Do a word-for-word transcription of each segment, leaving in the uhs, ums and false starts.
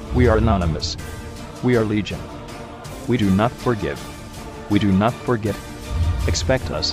We are anonymous. We are legion. We do not forgive. We do not forget. Expect us.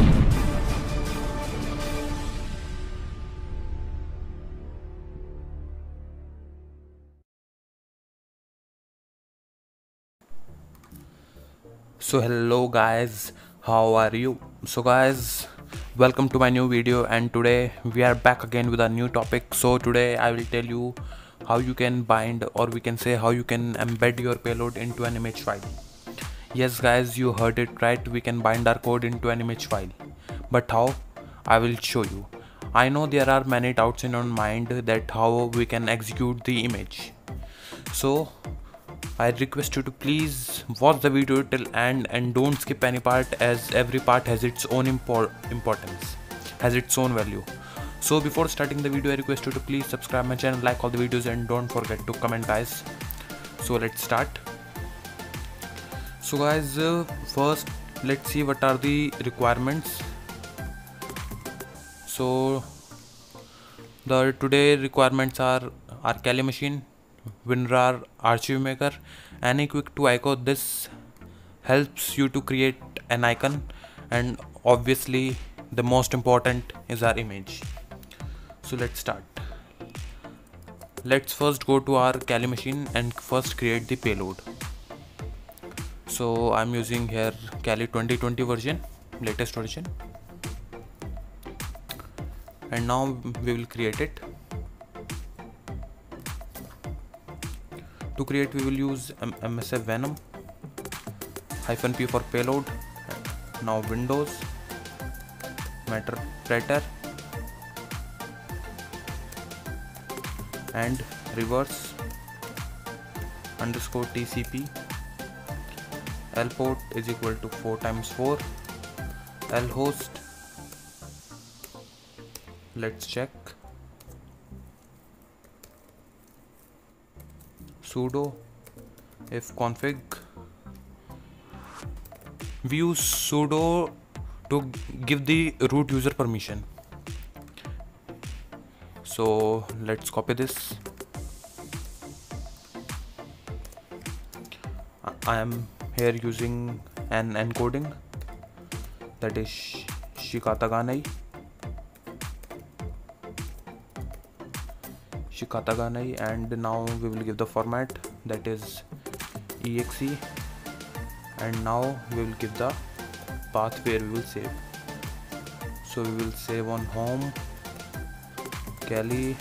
So hello guys, how are you? So guys, welcome to my new video, and today we are back again with a new topic. So today I will tell you how you can bind, or we can say how you can embed your payload into an image file. Yes guys, you heard it right, we can bind our code into an image file. But how? I will show you. I know there are many doubts in your mind that how we can execute the image. So I request you to please watch the video till end and don't skip any part, as every part has its own impor importance, has its own value. So before starting the video, I request you to please subscribe my channel, like all the videos, and don't forget to comment guys. So let's start. So guys, uh, first let's see what are the requirements. So the today requirements are our Kali machine, WinRAR archive maker, AnyQuick to icon. This helps you to create an icon, and obviously the most important is our image. So let's start. Let's first go to our Kali machine and first create the payload. So I'm using here Kali twenty twenty version, latest version, and now we will create it. To create, we will use M S F Venom hyphen P for payload. Now Windows, Metapletter, and reverse underscore T C P. L port is equal to four times four. L host. Let's check. Sudo if config. We use sudo to give the root user permission. So let's copy this. I am here using an encoding, that is Shikataganai. Shikataganai, and now we will give the format, that is exe, and now we will give the path where we will save. So we will save on home, Kali,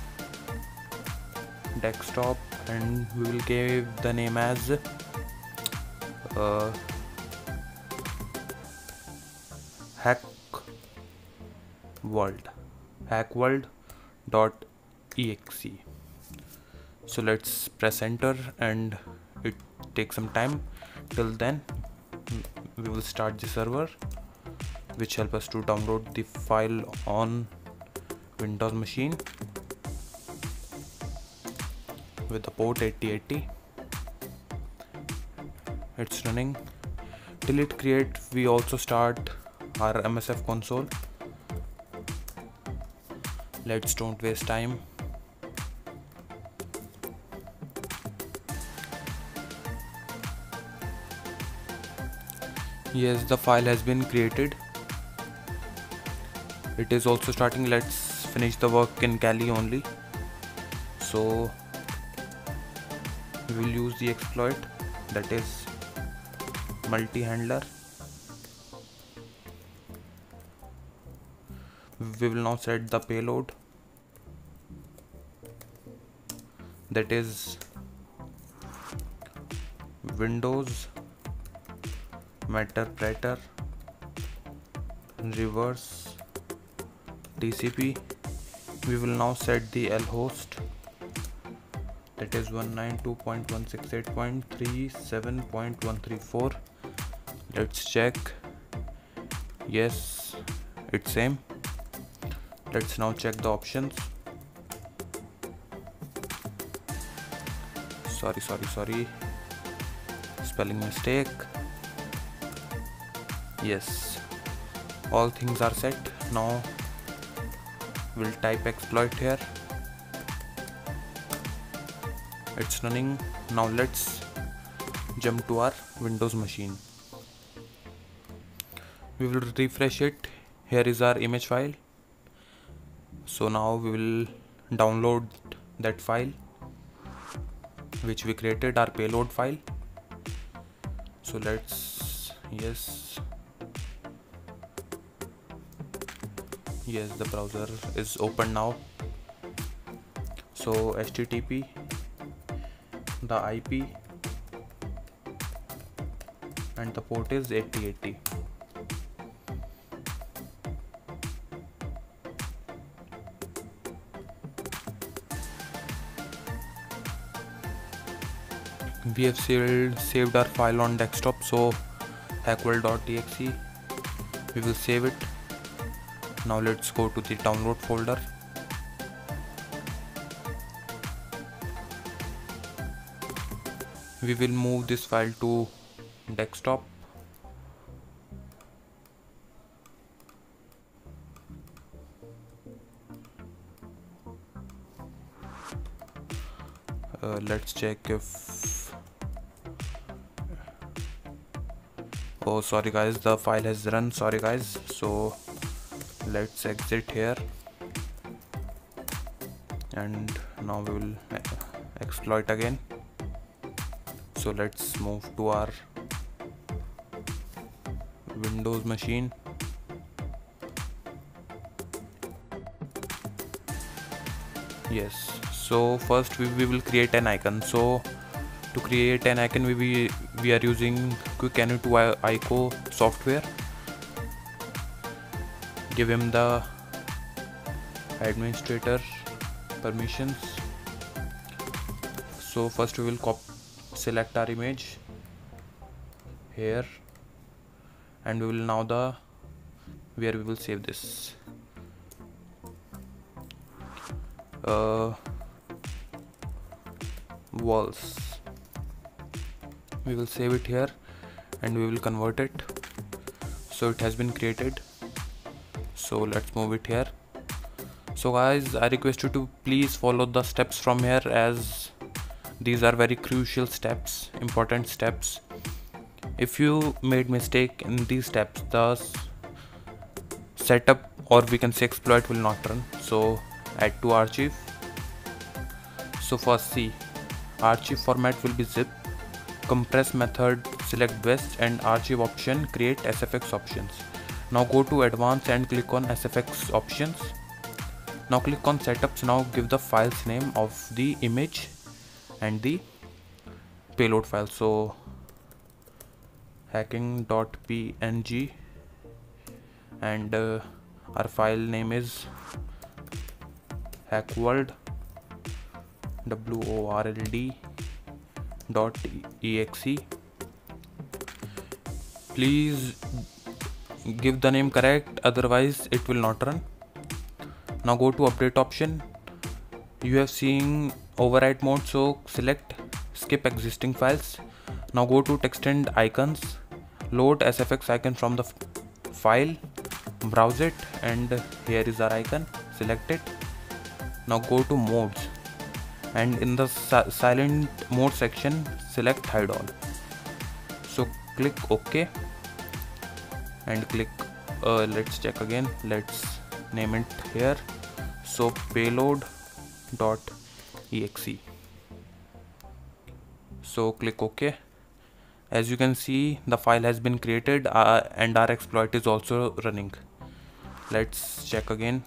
desktop, and we will give the name as uh, hack world hack world dot exe. So let's press enter, and it takes some time. Till then we will start the server, which help us to download the file on Windows machine with the port eighty eighty. It's running. Till it create, we also start our M S F console. Let's don't waste time. Yes, the file has been created. It is also starting. Let's finish the work in Kali only. So we will use the exploit, that is multi-handler. We will now set the payload, that is Windows, Metapletter, reverse T C P. We will now set the L host, that is one ninety-two dot one sixty-eight dot thirty-seven dot one thirty-four. Let's check. Yes, it's same. Let's now check the options. Sorry, sorry, sorry. Spelling mistake. Yes, all things are set. Now we'll type exploit here. It's running. Now let's jump to our Windows machine. We will refresh it. Here is our image file. So now we will download that file which we created, our payload file. So let's, yes, yes, the browser is open now. So H T T P, the I P and the port is eighty eighty. We have saved, saved our file on desktop, so hackworld.exe, we will save it. Now let's go to the download folder. We will move this file to desktop. Uh, let's check if, oh sorry guys, the file has run, sorry guys. So let's exit here, and now we will exploit again. So let's move to our Windows machine. Yes, so first we, we will create an icon. So to create an icon, we, we, we are using Quick Any two I C O software. Give him the administrator permissions. So first we will copy, select our image here, and we will now the where we will save this. Uh, walls. We will save it here and we will convert it. So it has been created. So let's move it here. So guys, I request you to please follow the steps from here, as these are very crucial steps, important steps. If you made mistake in these steps, the setup, or we can say exploit, will not run. So add to archive. So first see, archive format will be zip. Compress method, select best, and archive option, create S F X options. Now go to advanced and click on S F X options. Now click on setups. Now give the file's name of the image and the payload file. So hacking.png, and uh, our file name is hackworld, W O R L D dot exe. Please give the name correct, otherwise it will not run. Now go to update option. You have seen overwrite mode, so select skip existing files. Now go to text and icons, load S F X icon from the file, browse it, and here is our icon, select it. Now go to modes, and in the si silent mode section, select hide all. So click OK and click uh, let's check again, let's name it here, so payload dot exe. So click OK. As you can see, the file has been created uh, and our exploit is also running. Let's check again.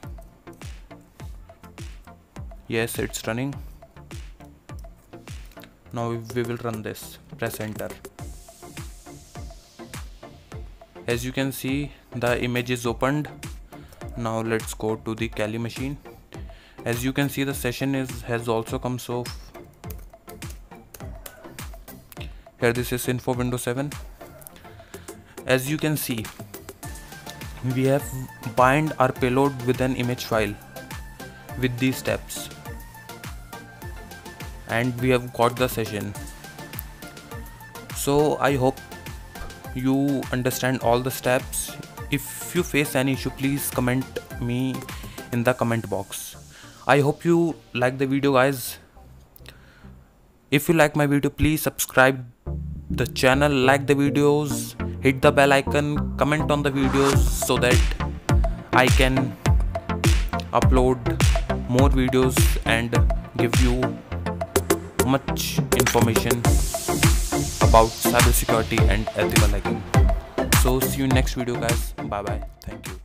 Yes, it's running. Now we will run this. Press enter. As you can see, the image is opened. Now let's go to the Kali machine. As you can see, the session is has also come. So here this is info Windows seven. As you can see, we have bind our payload with an image file with these steps, and we have got the session. So I hope you understand all the steps. If you face any issue, please comment me in the comment box. I hope you like the video, guys. If you like my video, please subscribe the channel, like the videos, hit the bell icon, comment on the videos so that I can upload more videos and give you much information about cybersecurity and ethical hacking. So see you next video guys. Bye bye. Thank you.